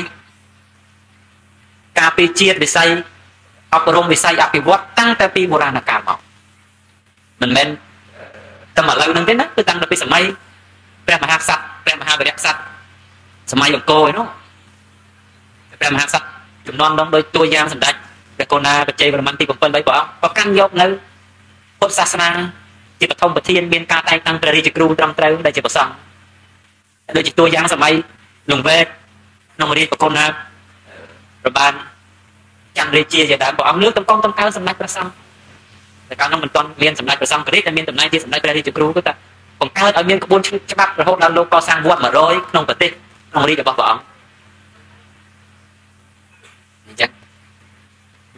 ការពារជាតិវិស័យអប់រំវិស័យអភិវឌ្ឍតាំងតែពីបុរាណកាលមកមិនមែនតែមកឥឡូវហ្នឹងទេណាគឺតាំងពីសម័យព្រះមហាក្សត្រព្រះមហាវីរក្សត្រសម័យអង្គរឯនោះព្រះមហាក្សត្រចំនួននោះដោយតួយ៉ាងសម្ដេចព្រះករុណាបច្ច័យប្រមាណទី7 3ព្រះអង្គក៏កាន់យកនៅពុទ្ធសាសនាជាបឋមប្រធានមានការតែងតាំងព្រះរាជគ្រូត្រឹមត្រូវដែលជាព្រះសង្ឃដូចជាតួយ៉ាងសម័យលង្វែកក្នុងរាជបកុណាប្របានច័ន្ទរាជាជាដើមព្រះអង្គលើកតម្កងតម្កើងសម្ដេចព្រះសង្ឃតែកាលនោះមិនទាន់មានសម្ដេចព្រះសង្ឃរាជតែមានតំណែងជាសម្ដេចព្រះរាជគ្រូគឺថាបង្កើតឲ្យមានក្បួនច្បាប់រហូតដល់លោកកសាងវត្ត100ក្នុងប្រទេសក្នុងរាជរបស់ព្រះអង្គអញ្ចឹង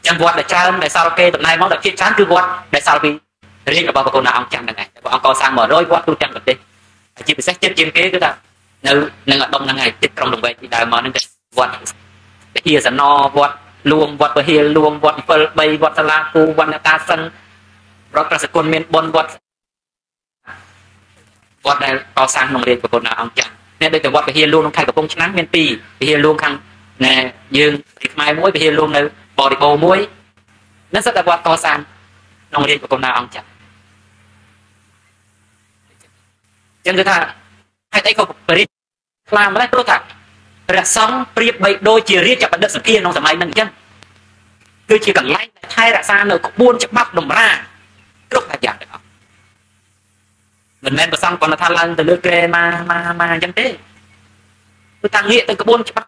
ចឹងវត្តដែលច្រើនដែលសល់គេតំណែងមកដល់ជាច្រើនគឺវត្តដែលសល់ពីរាជរបស់បកូនណាអង្គចាំហ្នឹងឯងព្រះអង្គកសាងមួយរយវត្តទូទាំងប្រទេសជាពិសេសចិត្តជាងគេគឺថានៅនឹងឧត្តមហ្នឹងឯងចិត្តក្រុងដង្វែកពីដើមមកហ្នឹងគឺវត្តវិហារសណវត្តលួងវត្តពហិលលួងវត្ត7 3វត្តសាលាគូវត្តអ្នកតាសិនរតប្រសគុណមានបុណ្យវត្តវត្តដែលកសាងក្នុងរាជបកូនណាអង្គចាំនេះដូចតែវត្តពហិលលួងក្នុងខេត្តកំពង់ឆ្នាំងមានពីរពហិលលួងខាងណែយើងពីខ្មែរមួយពហិលលួងនៅបរិបូរមួយនេះសិតតែវត្តកសាងក្នុងរាជបកូនណាអង្គចាំចឹងគឺថាហេតុអីក៏បរិខ្លាំងម្ល៉េះព្រោះថាព្រះសង្ឃប្រៀបបីដូចជារាជបណ្ឌិតសភាក្នុងសម័យហ្នឹងអញ្ចឹងគឺជាកន្លែងដែលថែរក្សានៅក្បួនច្បាប់តម្រាគ្រប់តែយ៉ាងទាំងអស់មិនមែនព្រះសង្ឃគាត់ថាឡើងទៅលើក្រែមកមកមកអញ្ចឹងទេគឺថាងាកទៅក្បួនច្បាប់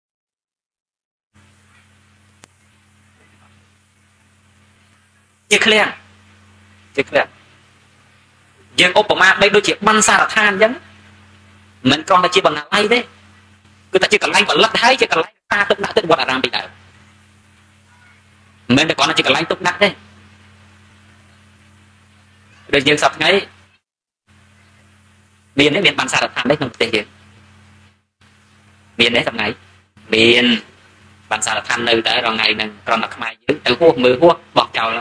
ជាឃ្លាំងជាឃ្លាំងយើងឧបមាបីដូចជាបណ្ឌសារឋានអញ្ចឹងមិនគ្រាន់តែជាបណ្ណាល័យទេគឺតែជាកន្លែងផលិតហើយជាកន្លែងតាទុកដាក់ទឹកវត្តអារាមពីដើមមិនមែនតែគ្រាន់តែជាកន្លែងទុកដាក់ទេដូចយើងសប្តាហ៍ថ្ងៃមាននេះមានបណ្ឌសារឋាននេះក្នុងប្រទេសយើងមានទេសប្តាហ៍ថ្ងៃមានបណ្ឌសារឋាននៅតែរងថ្ងៃហ្នឹងគ្រាន់តែខ្មែរយើងទៅហួសមើលហួសបោះចោល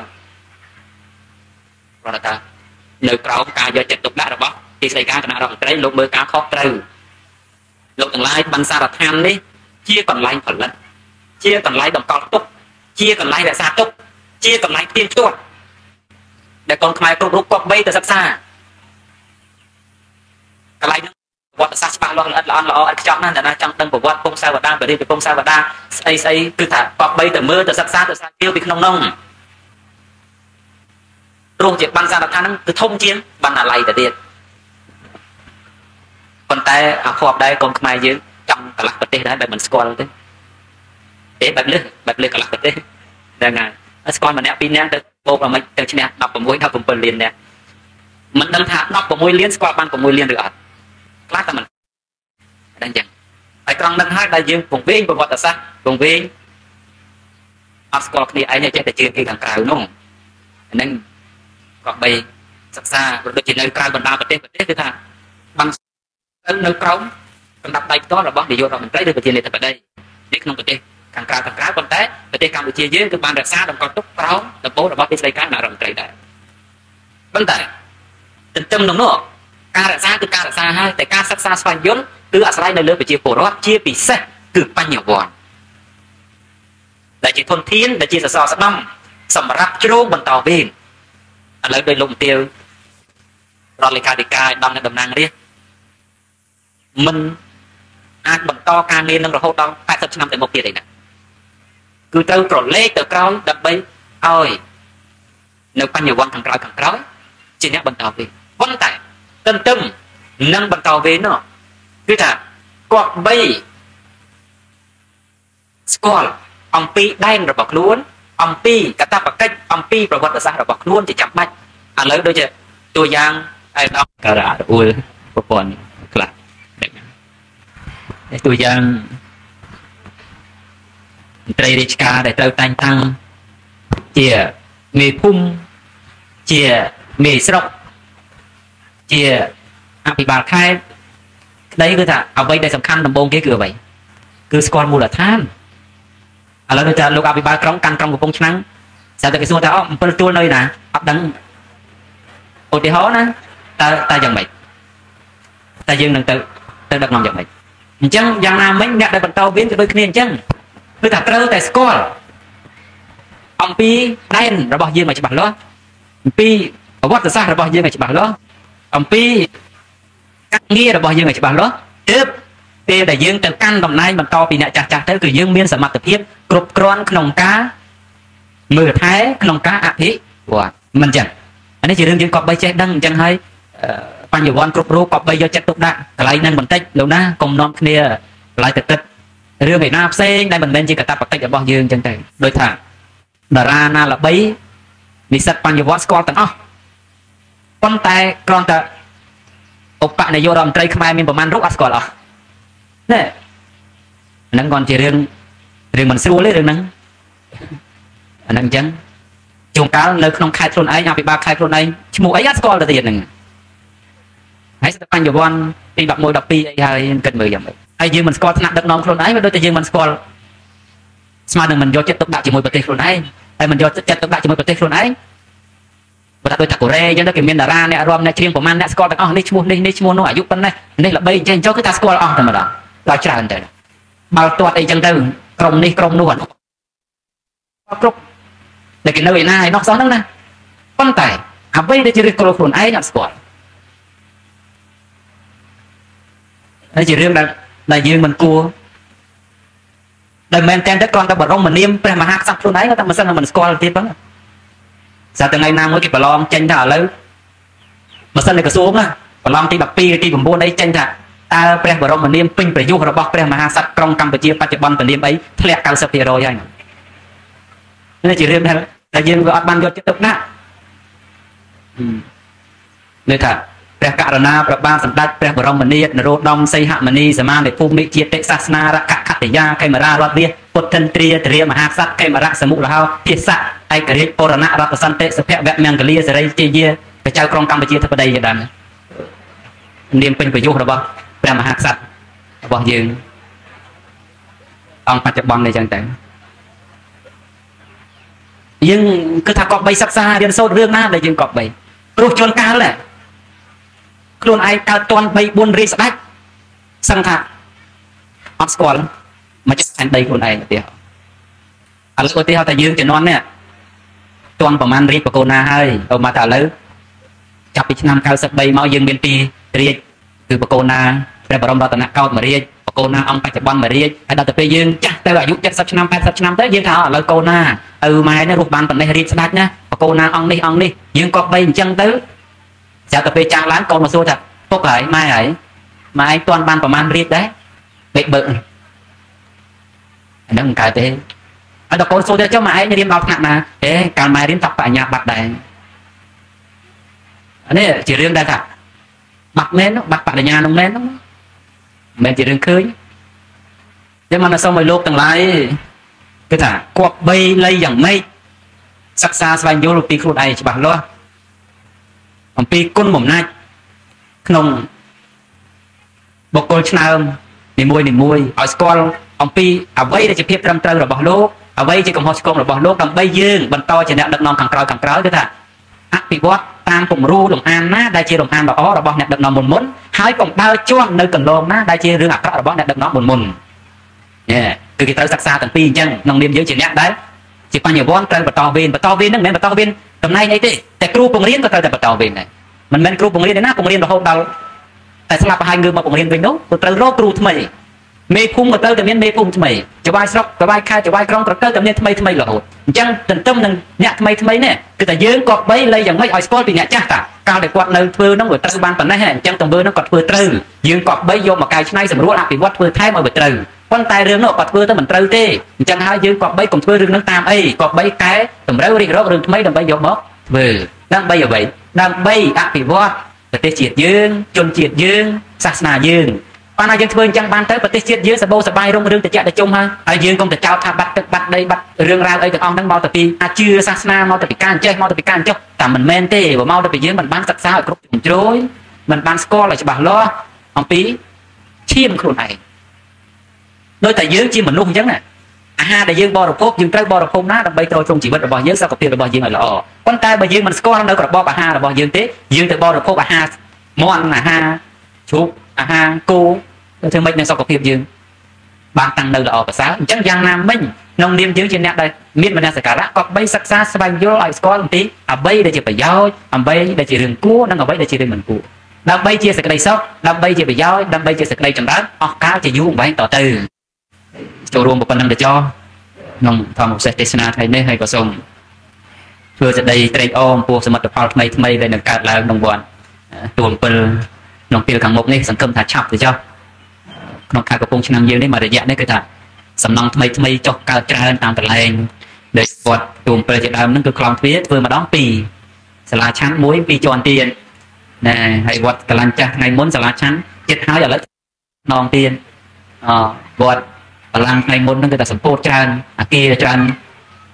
គ្រាន់តែនៅក្រោមការយកចិត្តទុកដាក់របស់ទីស្តីការគណៈរដ្ឋមន្ត្រីលោកមើលការខុសត្រូវលោកទាំងឡាយបណ្ឌសារឋាននេះជាកន្លែងផលិតជាកន្លែងតម្កល់ទុកជាកន្លែងរក្សាទុកជាកន្លែងទៀងទាត់ដែលកូនខ្មែរគ្រប់រូបគប្បីទៅសិក្សាកន្លែងហ្នឹងប្រវត្តិសាស្ត្រច្បាស់លាស់ល្អិតល្អន់ល្អឥតខ្ចោះណាស់អ្នកណាចង់ដឹងប្រវត្តិពងសាវតាបរិយាពងសាវតាស្អីស្អីគឺថាគប្បីទៅមើលទៅសិក្សាទៅស្រាវជ្រាវពីក្នុងនោះព្រោះជាបណ្ឌសារឋានហ្នឹងគឺធំជាងបណ្ណាល័យទៅទៀតប៉ុន្តែអាខប់ដែរកូនខ្មែរយើងចង់កន្លះប្រទេសដែរបែបមិនស្គាល់ទេទេបែបលឹះបែបលឹះកន្លះប្រទេសហ្នឹងហើយស្គាល់ម្នាក់ពីរនាក់ទៅបូកឲ្យមិនទៅឈ្នះដប់ប្រាំមួយ ដប់ប្រាំbảyលាននាក់មិនដឹងថាដប់ប្រាំមួយលានស្គាល់បានប្រាំមួយលានឬអត់ខ្លះតែមិនតែអញ្ចឹងហើយត្រង់នឹងហើយដែលយើងពង្វេងប្រវត្តិសាស្ត្រពង្វេងអត់ស្គាល់គ្នាឯងចេះតែជឿគេខាងក្រៅនោះហ្នឹងក៏បីសិក្សាដូចជានៅក្រៅបណ្ដាប្រទេសប្រទេសគឺថាបាននៅក្រោមកំណត់ដៃផ្ទាល់របស់នាយករដ្ឋមន្ត្រីឬប្រធានាធិបតីនេះក្នុងប្រទេសខាងក្រៅខាងក្រៅប៉ុន្តែប្រទេសកម្ពុជាយើងគឺបានរក្សាតម្កល់ទុកក្រោមដំបូលរបស់ទីស្តីការគណៈរដ្ឋមន្ត្រីដែរប៉ុន្តែទន្ទឹមនឹងនោះការរក្សាគឺការរក្សាហើយតែការសិក្សាស្វែងយល់គឺអាស្រ័យនៅលើប្រជាពលរដ្ឋជាពិសេសគឺបញ្ញវន្តដែលជាធនធានដែលជាសសរស្តម្ភសម្រាប់ជ្រោងបន្តវេនឥឡូវដោយលោកមន្ត្រីរដ្ឋលេខាធិការដំណើរតំណាងរាស្ត្រមិនអាចបន្តការងារនឹងរហូតដល់แปดสิบឆ្នាំទៅមុខទៀតទេណាគឺត្រូវប្រឡេកទៅក្រោយដើម្បីឲ្យនៅបញ្ញវន្តខាងក្រោយខាងក្រោយជាអ្នកបន្តវេនប៉ុន្តែទន្ទឹមនឹងបន្តវេននោះគឺថាគាត់បីស្គាល់អំពីដែនរបស់ខ្លួនអំពីកតបកិច្ចអំពីប្រវត្តិសាស្ត្ររបស់ខ្លួនជាចាំបាច់ឥឡូវដូចជាតួយ៉ាងឯកឧត្តមការៈអួលប្រព័ន្ធខ្លះតួយ៉ាងមន្ត្រីរាជការដែលត្រូវតែងតាំងជាមេភូមិជាមេស្រុកជាអភិបាលខេត្តក្តីគឺថាអ្វីដែលសំខាន់ដំបូងគេគឺអ្វីគឺស្គាល់មូលដ្ឋានឥឡូវដូចថាលោកអភិបាលក្រុងកាន់ក្រុងកំពង់ឆ្នាំងស្អាតតែគេសួរថាអូអំពិលទួលនៅណាអត់ដឹងឧទាហរណ៍ណាតើតើយ៉ាងម៉េចតើយើងនឹងទៅទៅដឹកនាំយ៉ាងម៉េចអញ្ចឹងយ៉ាងណាមិញអ្នកដែលបន្តវេនក៏ដូចគ្នាអញ្ចឹងគឺថាត្រូវតែស្គាល់អំពីដែនរបស់យើងឲ្យច្បាស់លាស់អំពីប្រវត្តិសាស្ត្ររបស់យើងឲ្យច្បាស់លាស់អំពីការងាររបស់យើងឲ្យច្បាស់លាស់ទើបពេលដែលយើងទៅកាន់តំណែងបន្តពីអ្នកចាស់ចាស់ទៅគឺយើងមានសមត្ថភាពគ្រប់គ្រាន់ក្នុងការមើលថែក្នុងការអភិវឌ្ឍមិនអញ្ចឹងអានេះជារឿងយើងក៏បីចេះដឹងអញ្ចឹងហើយបញ្ញវន្តគ្រប់រូបក៏បីយកចិត្តទុកដាក់កន្លែងហ្នឹងបន្តិចលោកណាកុំនាំគ្នាកន្លែងទៅទឹករឿងឯណាផ្សេងដែលមិនមែនជាកាតព្វកិច្ចរបស់យើងអញ្ចឹងទៅដូចថាតារាណាល្បីនិស្សិតបញ្ញវន្តស្គាល់ទាំងអស់ប៉ុន្តែគ្រាន់តែឧបនាយករដ្ឋមន្ត្រីខ្មែរមានប្រមាណរូបអត់ស្គាល់អស់ណែហ្នឹងគាត់ជារឿងរឿងមិនស្រួលទេរឿងហ្នឹងអាហ្នឹងអញ្ចឹងជួនកាលនៅក្នុងខេត្តខ្លួនឯងអភិបាលខេត្តខ្លួនឯងឈ្មោះអីអត់ស្គាល់ទៅទៀតហ្នឹងហើយស្ទើរបញ្ញវន្តទីដប់មួយ ដប់ពីរអីហើយគិតមើលយ៉ាងម៉េចហើយយើងមិនស្គាល់ថ្នាក់ដឹកនាំខ្លួនឯងវាដូចតែយើងមិនស្គាល់ស្មើនឹងមិនយកចិត្តទុកដាក់ជាមួយប្រទេសខ្លួនឯងហើយមិនយកចិត្តទុកដាក់ជាមួយប្រទេសខ្លួនឯងបើថាដូចថាកូរ៉េអញ្ចឹងទៅគេមានតារាអ្នករាំអ្នកច្រៀងប្រមាណអ្នកស្គាល់ទាំងអស់នេះឈ្មោះនេះនេះឈ្មោះនោះអាយុប៉ុណ្ណេះនេះល្បីអញ្ចឹងចុះគឺថាស្គាល់អស់តែម្ដងដល់ច្រើនទៅបាល់ទាត់អីចឹងទៅក្រុមនេះក្រុមនោះអានោះគ្រប់តែគេនៅឯណាឯនោះសោះហ្នឹងណាប៉ុន្តែអ្វីដែលជាឫសគល់ខ្លួនឯងអត់ស្គាល់ហើយជារឿងដែលដែលយើងមិនគួរដែលមែនតែនទៅគ្រាន់តែបរមនាមព្រះមហាក្សត្រខ្លួនឯងតែមិនសិនមិនស្គាល់ទៀតហ្នឹងស្រាប់តែថ្ងៃណាមួយគេប្រឡងចេញថាឥឡូវមិនសិននៅក្រសួងណាប្រឡងទីដប់ពីរទី៩អីចេញថាតើព្រះបរមនាមពេញប្រយុទ្ធរបស់ព្រះមហាក្សត្រក្រុងកម្ពុជាបច្ចុប្បន្នពនាមអីធ្លាក់ 九十ភាគរយ ហើយនេះជារឿងដែលតែយើងវាអត់បានយកចិត្តទុកដាក់នេះថាព្រះករុណាព្រះបាទសម្ដេចព្រះបរមនាថនរោត្តមសីហមុនីសមានិភូមិជាតិសាសនារកខតិយាកេមរារដ្ឋវាពុទ្ធិន្ទ្រាទរាមហាក្សត្រកេមរៈសមុលហោភាសៈឯករាជ្យបរណរដ្ឋសន្តិសុភវមង្គលាសេរីជាយាព្រះចៅក្រុងកម្ពុជាធិបតីជាដើមនាមពេញប្រយុទ្ធរបស់ព្រះមហាក្សត្ររបស់យើងអង្គបច្ចុប្បន្ននេះចឹងទៅយើងគឺថាកប់បីសិក្សារៀនសូត្ររឿងណាដែលយើងកប់បីព្រោះជួនកាលដែរខ្លួនឯងកើតតន់បីបួនរាជស្ដេចសឹងថាអត់ស្គាល់មកចិត្តផែនដីខ្លួនឯងទៅទៀតឥឡូវឧទាហរណ៍តែយើងជំនាន់នេះតន់ប្រហែលរាជបកូនណាហើយអូមកតែឥឡូវចាប់ពីឆ្នាំ 九十បីមកយើងមានពីររាជគឺបកូនណាព្រះបរមរតនកោដ្ឋមួយរាជបកូនណាអង្គបច្ចុប្បន្នមួយរាជហើយដល់ទៅពេលយើងចាស់ទៅអាយុ เจ็ดสิบ ឆ្នាំ แปดสิบ ឆ្នាំទៅយើងថាឥឡូវកូនណាឪម៉ែនេះរស់បានប៉ុណ្ណេះរាជស្ដេចណាបកូនណាអង្គនេះអង្គនេះយើងក៏បីអញ្ចឹងទៅចាំទៅពេលចាស់ឡើងកូនមកសួរថាពុកហើយម៉ែហើយម៉ែឯងទាន់បានប្រមាណរៀបដែរពេកបើកអាហ្នឹងមិនកើតទេអត់ដល់កូនសួរទៅចុះម៉ែឯងរៀនដល់ថ្នាក់ណាអេកាលម៉ែរៀនតបបញ្ញាបត្រដែរអានេះជារឿងដែលថាបាត់មែនបាត់បញ្ញានោះមែនហ្នឹងមិនមែនជារឿងឃើញតែមកសូមឲ្យលោកទាំងឡាយគឺថាគប់បីលៃយ៉ាងម៉េចសិក្សាស្វែងយល់ពីខ្លួនឯងច្បាស់លាស់អំពីគុណបំណាច់ក្នុងបុគ្គលឆ្នើមនីមួយនីមួយឲ្យស្គាល់អំពីអ្វីដែលជាភាពត្រឹមត្រូវរបស់លោកអ្វីជាកំហុសឆ្គងរបស់លោកដើម្បីយើងបន្តជាអ្នកដឹកនាំខាងក្រោយខាងក្រោយគឺថាអភិវឌ្ឍតាមគំរូលំអានណាដែលជាលំអានល្អរបស់អ្នកដឹកនាំមុនមុនហើយកុំដើរជាប់នៅកន្លងណាដែលជារឿងអាក្រក់របស់អ្នកដឹកនាំមុនមុនយេគឺគេត្រូវសិក្សាទាំងពីរអញ្ចឹងក្នុងនាមយើងជាអ្នកដែលជាបញ្ញវន្តត្រូវបន្តវេនបន្តវេនហ្នឹងមិនមែនបន្តវេនតំណែងអីទេតែគ្រូបង្រៀនក៏ត្រូវតែបន្តវេនដែរមិនមែនគ្រូបង្រៀនទេណាបង្រៀនរហូតដល់តែស្លាប់ហើយងើបមកបង្រៀនវិញនោះក៏ត្រូវរកគ្រូថ្មីមេភូមិក៏ត្រូវតែមានមេភូមិថ្មីចវាយស្រុកចវាយខេត្តចវាយក្រុងក៏ត្រូវតែមានថ្មីថ្មីរហូតអញ្ចឹងទន្ទឹមនឹងអ្នកថ្មីថ្មីនេះគឺតែយើងក៏បីលៃយ៉ាងម៉េចឲ្យស្គាល់ពីអ្នកចាស់តាកាលដែលគាត់នៅធ្វើនោះវាត្រូវបានប៉ុណ្ណេះអញ្ចឹងទង្វើនោះគាត់ធ្វើត្រូវយើងក៏បីយកមកកែច្នៃសម្រួលអភិវឌ្ឍធ្វើថែមឲ្យវាត្រូវប៉ុន្តែរឿងនោះគាត់ធ្វើទៅមិនត្រូវទេអញ្ចឹងហើយយើងក៏បីកុំធ្វើរឿងនោះតាមអីក៏បីកែតម្រូវរិះរករឿងថ្មីដើម្បីយកមកធ្វើដើម្បីអ្វីដើម្បីអភិវឌ្ឍប្រទេសជាតិយើងជនជាតិយើងសាសនាយើងបានតែយើងធ្វើអញ្ចឹងបានទៅប្រទេសជាតិយើងសបោសបាយរុងរឿងតិចតិចុំហើយហើយយើងកុំទៅចោទថាបាត់ទឹកបាត់ដីបាត់រឿងរ៉ាវអីទាំងអស់ហ្នឹងមកទៅពីអាជឿសាសនាមកទៅពីការចេះមកទៅពីការចុះតែមិនមែនទេបើមកទៅពីយើងមិនបានសិក្សាឲ្យគ្រប់ជ្រុងជ្រោយមិនបានស្គាល់ឲ្យច្បាស់លាស់អំពីឈាមខ្លួនឯងដោយតែយើងជាមនុស្សអញ្ចឹងណាអាហារដែលយើងបរិភោគយើងត្រូវបរិភោគណាដើម្បីទ្រទ្រង់ជីវិតរបស់យើងសុខភាពរបស់យើងឲ្យល្អប៉ុន្តែបើយើងមិនស្គាល់នៅរបបអាហាររបស់យើងទេយើងទៅបរិភោគអាហារមាន់អាហារជ្រូកអាហារគោធ្វើម៉េចនឹងសុខភាពយើងបានតាំងនៅល្អប្រសើរអញ្ចឹងយ៉ាងណាមិញក្នុងនាមយើងជាអ្នកដែលមានមនសិការៈក៏បីសិក្សាស្វែងយល់ឲ្យស្គាល់អំពីអ្វីដែលជាប្រយោជន៍អ្វីដែលជារឿងគួរនិងអ្វីដែលជារឿងមិនគួរដើម្បីជាសេចក្តីសុខដើម្បីជាប្រយោជន៍ដើម្បីជាសេចក្តីចម្រើនអស់កាលជាយូរអង្វែងតទៅចូលរួមប៉ុណ្ណឹងទៅចោក្នុងធម្មវិសេសទេសនាថ្ងៃនេះហើយក៏សូមធ្វើសេចក្តីត្រេកអរអំពីសមិទ្ធផលថ្មីថ្មីដែលនឹងកើតឡើងក្នុងវត្តទូអំពិលក្នុងពេលខាងមុខនេះសង្ឃឹមថាឆាប់ទៅចោក្នុងខែកំពង់ឆ្នាំយើងនេះមួយរយៈនេះគឺថាសំណង់ថ្មីថ្មីចុះកើតច្រើនតាមកន្លែងដែលវត្តទូអំពិលជាដើមហ្នឹងគឺខ្លងទ្វារធ្វើម្ដងពីរសាលាឆាន់មួយពីរជាន់ទៀតណែហើយវត្តកលាញ់ចាស់ថ្ងៃមុនសាលាឆាន់ចិត្តហើយឥឡូវណងទៀតអវត្តបលាំងថ្ងៃមុនហ្នឹងគឺតែសម្ពោធច្រើនអាគារច្រើន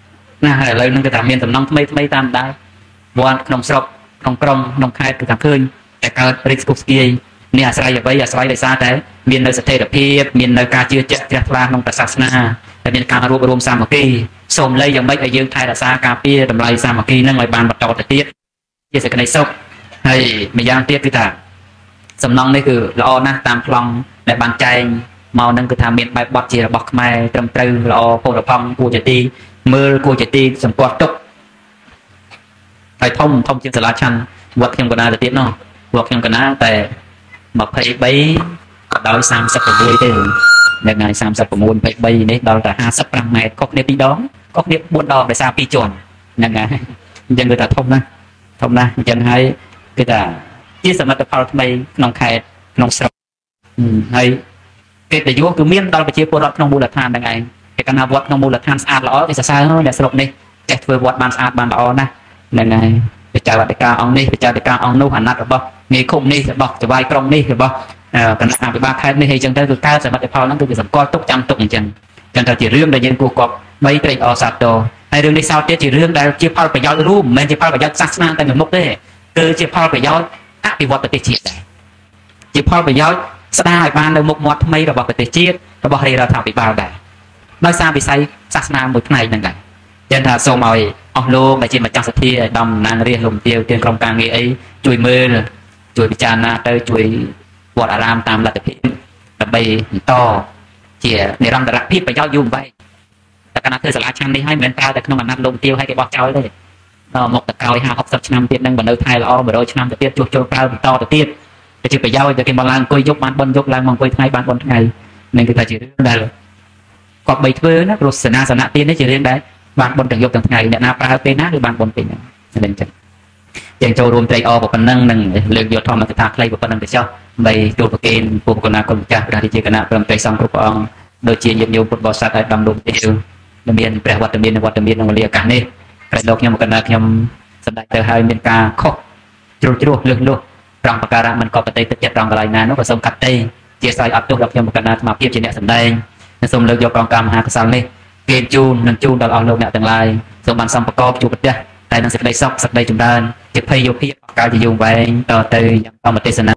ណាឥឡូវហ្នឹងគឺថាមានដំណងថ្មីថ្មីតាមដែរវត្តក្នុងស្រុកក្នុងក្រុងក្នុងខេត្តគឺថាឃើញតែកើតរិទ្ធស្គុះស្គាយនេះអាស្រ័យអ្វីអាស្រ័យដោយសារតែមាននៅស្ថិរភាពមាននៅការជឿជាក់ជ្រះថ្លាក្នុងព្រះសាសនាតែមានការរួបរวมសាមគ្គីសូមលៃយ៉ាងម៉េចឲ្យយើងថែរក្សាការពារតម្លៃសាមគ្គីហ្នឹងឲ្យបានបន្តទៅទៀតជាសេចក្តីសុខហើយម្យ៉ាងទៀតគឺថាសំណងនេះគឺល្អណាស់តាមប្លង់ដែលបានចែងមកនឹងគឺថាមានបែបបទជារបស់ខ្មែរត្រឹមត្រូវល្អពោលផង់គួរជាទីមើលគួរជាទីសម្គាល់ទុកហើយធំធំជាងសាលាឆាន់វត្តខ្ញុំកណាទៅទៀតនោះវត្តខ្ញុំកណាតែម្ភៃបីក៏ដោយសាមសិបប្រាំមួយទេនៅថ្ងៃសាមសិបប្រាំមួយ ម្ភៃបីនេះដល់តែហាសិបប្រាំម៉ែត្រខុសគ្នាពីរដងខុសគ្នាបួនដងដោយសារពីរជាន់ហ្នឹងហើយអញ្ចឹងគឺថាធំណាស់ធំណាស់អញ្ចឹងហើយគឺថាជាសមិទ្ធផលថ្មីក្នុងខេត្តក្នុងស្រុកហើយកិត្តិយសគឺមានដល់ប្រជាពលរដ្ឋក្នុងមូលដ្ឋានហ្នឹងឯងគេកណាវត្តក្នុងមូលដ្ឋានស្អាតល្អគេសរសើរអ្នកស្រុកនេះចេះធ្វើវត្តបានស្អាតបានល្អណាស់ហ្នឹងហើយព្រះចៅអធិការអង្គនេះព្រះចៅអធិការអង្គនោះអាណត្តិរបស់មេឃុំនេះរបស់ចៅហ្វាយក្រុងនេះរបស់គណៈអភិបាលខេត្តនេះហើយអញ្ចឹងទៅគឺកើតសមិទ្ធផលហ្នឹងគឺគេសម្គាល់ទុកចាំទុកអញ្ចឹងអញ្ចឹងទៅជារឿងដែលយើងគួរគប់បីត្រេកអរសាទរហើយរឿងនេះសោតទៀតជារឿងដែលជាផលប្រយោជន៍រួមមិនមែនជាផលប្រយោជន៍សាសនាតែមួយមុខទេគឺជាផលប្រយោជន៍អភិវឌ្ឍប្រទេសជាតិដែរជាផលប្រយោជន៍ស្ដារឲ្យបាននៅមុខមាត់ថ្មីរបស់ប្រទេសជាតិរបស់រាជរដ្ឋាភិបាលដែរដោយសារវិស័យសាសនាមួយផ្នែកហ្នឹងដែរចឹងថាសូមឲ្យអស់លោកដែលជាម្ចាស់សទ្ធាឲ្យដំណាងរាជលោកទាវទានក្រុមការងារអីជួយមើលជួយពិចារណាទៅជួយវត្តអារាមតាមលទ្ធភាពដើម្បីបន្តជានិរន្តរភាពប្រយោជន៍យូរអង្វែងតែកាលណាធ្វើសាលាឆាន់នេះហើយមិនមែនប្រើតែក្នុងអាណត្តិលោកទាវឲ្យគេបោះចោលទេដល់មកតកោយហាសិប ហកសិបឆ្នាំទៀតនឹងបើនៅថែល្អមួយរយឆ្នាំទៅទៀតជួសជុលប្រើបន្តទៅទៀតទៅជាប្រយោជន៍ទៅគេមកឡើងអង្គុយយប់បានបនយប់ឡើងមកអង្គុយថ្ងៃបានបនថ្ងៃនឹងគឺថាជារឿងដែលគាត់បីធ្វើណាព្រោះសេនាសនៈទៀតនេះជារឿងដែលបានបនទាំងយប់ទាំងថ្ងៃអ្នកណាប្រើពេលណាគឺបានបនពេលហ្នឹងហ្នឹងចឹងយើងចូលរួមត្រេកអរប៉ុណ្ណឹងនឹងលើកយកធម្មកថាខ្លីប៉ុណ្ណឹងទៅចុះបីទូលប្រគេនពុទ្ធគណៈគុណម្ចាស់ព្រះរាជាគណៈព្រមទាំងសង្ឃគ្រប់ព្រះអង្គដូចជាញាតិញោមពុទ្ធបរិស័ទឲ្យដំលោកទាវដែលមានព្រះវត្តមានវត្តមានក្នុងវេលាឱកាសនេះព្រះលោកខ្ញុំគណៈខ្ញុំសម្ដេចទៅហើយមានការខុសជ្រុលជ្រោះលឿនលុះត្រង់ប្រការៈមិនក៏ប្រតិទឹកចិត្តត្រង់កន្លែងណានោះក៏សូមកាត់ទេជាស្រ័យអត់ទោសដល់ខ្ញុំគណៈអាត្មាភាពជាអ្នកសម្ដែងនិងសូមលើកយកកងការមហាកុសលនេះគេជូននិងជូនដល់អស់លោកអ្នកទាំងឡាយសូមបានសំប្រកបជួបប្រទះតែនឹងសេចក្តីសុខសេចក្តីចម្រើនជាភ័យយោភាពកាលជាយូរវែងតទៅយ៉ាងធម្មទេសនា